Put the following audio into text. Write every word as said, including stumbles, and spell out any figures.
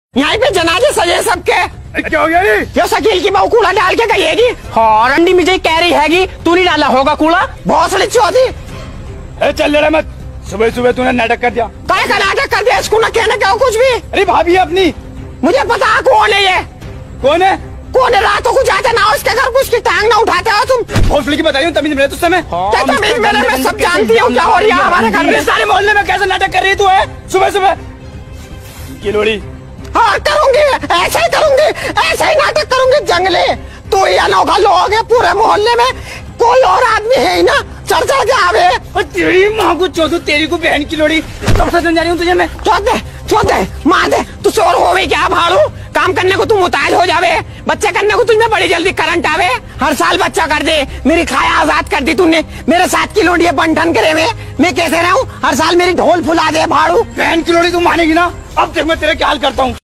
यहाँ पे जनाजे सजे सबके। क्या हो गया ये? यो शकील की बहू कूड़ा डाल के गईगी। हाँ रंडी मुझे कह रही हैगी तू नहीं डाला होगा कूड़ा। बहुत सड़ी चौथी। चल रहा मत, सुबह सुबह तूने नाटक कर दिया। काय का नाटक कर दिया? इसको ना कहना क्या कुछ भी। अरे भाभी है अपनी। मुझे पता कौन है ये। कौन है? कौन है? रातों को जाते ना उसके घर कुछ की टांग ना उठाते हो तुम। भोसड़ी की बताइए तमीज मिले तुझसे मैं। क्या तमीज मिले? मैं सब जानती हूँ क्या हो रही है हमारे घर में। सारे मोहल्ले में कैसे नाटक कर रही तू है सुबह सुबह? किलोड़ी हाँ करूंगी, ऐसे ही करूंगी, ऐसे ही नाटक करूंगी। जंगले तू ही अनोखा लोग है पूरे मोहल्ले में, कोई और आदमी है ही ना चढ़ चढ़ के आवे। और तेरी माँ को चौथो, तेरी को बहन की लोड़ी। कब से समझा रही हूँ तुझे मैं। छोड़ दे छोड़ दे मार दे। तू चोर हो गई क्या भाड़ू? काम करने को तू मुताज हो जावे, बच्चे करने को तुझमें बड़ी जल्दी करंट आवे। हर साल बच्चा कर दे, मेरी खाया आजाद कर दी तूने। मेरे साथ की लोडिया बंठन करे में मैं कैसे रहूं? हर साल मेरी ढोल फुला दे भाड़ू। बहन की लोड़ी तू मानेगी ना? अब देख मैं तेरे क्या हाल करता हूँ।